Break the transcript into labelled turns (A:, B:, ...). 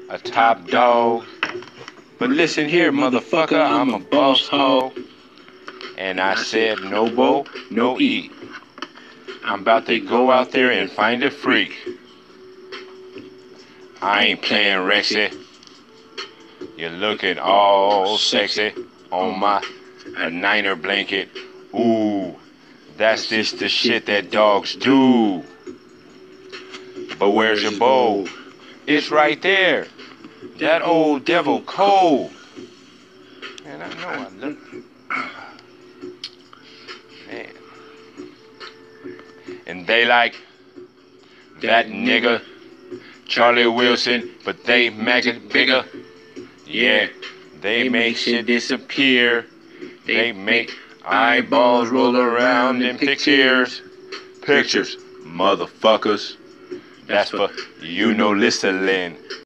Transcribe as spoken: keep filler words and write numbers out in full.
A: a top dog. But listen here, motherfucker, I'm a boss hoe. And I said no bo, no eat. I'm about to go out there and find a freak. I ain't playing Rexy. You're looking all sexy on my a niner blanket. Ooh, that's just the shit that dogs do. But where's your bow? It's right there. That old devil cold. Man, I know I look. Man. And they like that nigga, Charlie Wilson, but they make it bigger. Yeah, they make shit disappear. They make eyeballs roll around in pictures. Pictures, motherfuckers. That's for you know listening.